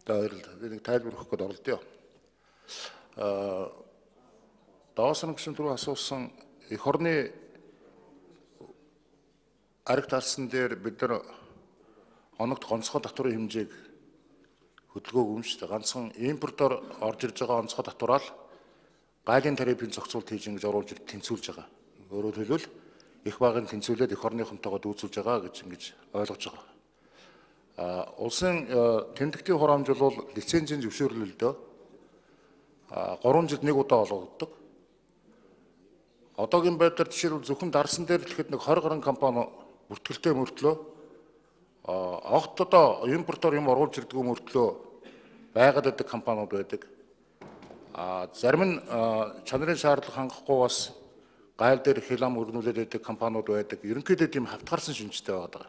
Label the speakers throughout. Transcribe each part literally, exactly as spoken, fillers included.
Speaker 1: баярлалаа. Би нэг тайлбар өгөх гээд оролдъё. Аа Доосон гүшин түрүү асуусан эх орны ариг талсан дээр бид нар оногт гонцгой татварын хэмжээг хөдөлгөөг юм шүү дээ. Ганцхан импортоор орж ирж байгаа онцгой татвараар гайлын тарифын зохицуулт хийж ингэж оруулж ирж тэнцвүүлж байгаа. Өөрөөр хэлбэл их багын тэнцвүүлээд эх орныхонтойгоо дүүцүүлж байгаа гэж ингэж ойлгож байгаа. А улсын тэмдэгтийн хураамж бол лицензийн зөвшөөрлөлдөө гурван жилд нэг удаа олгогддог. Одоогийн байдлаар жишээлбэл зөвхөн дарсан дээр л ихэд нэг двадцать гаруй компани бүртгэлтэй мөртлөө огт одоо импортоор юм оруулж ирдэг мөртлөө байгаад байдаг компаниуд байдаг. А зарим нь чанарын шаардлага хангахгүй бас гайл дээр хилам өргөнүүлээд байдаг компаниуд байдаг. Ерөнхийдөө тийм хавтгаарсан шинжтэй байгаа.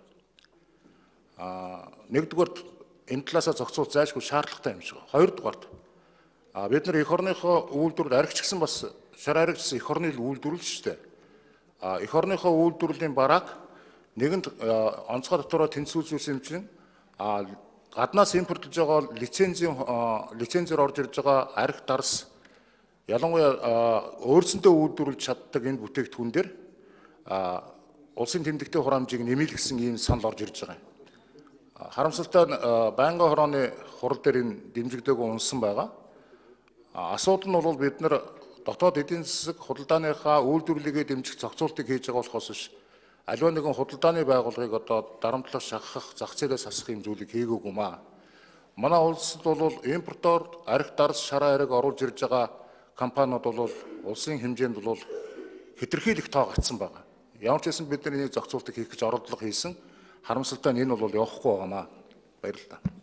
Speaker 1: А нэгдүгээр энэ талаасаа зохицуулах зайлшгүй шаардлагатай юм шиг. Хоёрдугаарт а бид нар эх орныхоо үйлдвэрлэл аригч гэсэн бас шар аригч эх орны үйлдвэрлэл шүү дээ. А эх орныхоо үйлдвэрлэлийн барааг нэгэнд онцгой татвараар тэнцвүүлсэн юм чинь а гаднаас импортлж байгаа лицензийн лицензээр орж ирж байгаа арх дарс ялангуяа өөрсөндөө үйлдвэрлэж чаддаг энэ бүтээгдэхүүн дээр улсын тэмдэгтийн хураамжийг нэмэлт гэсэн ийм санал орж ирж байгаа юм. Харамсалтай нь байнгын хорооны хурал дээр энэ дэмжигдээгүй унсан байгаа. Асуудал нь бол бид нар дотоод эдийн засаг худалдааныхаа үйлдвэрлэлийг дэмжих зохицуултыг хийж байгаа болохоос биш аливаа нэгэн худалдааны байгууллагыг одоо дарамтлах, шахах, зах зээлээс хасах юм зүйлийг хийгээгүй маа. Манай улсад бол импортоор арх дарс шараа ариг оруулж ирж байгаа компаниуд бол улсын хэмжээнд бол хэтэрхийлэх тоо гацсан байгаа. Ямар ч хэсэн бид нар энийг зохицуултыг хийх гэж оролдлого хийсэн. Харамсалтай нь энэ бол явахгүй байгаамаа. Баярлалаа.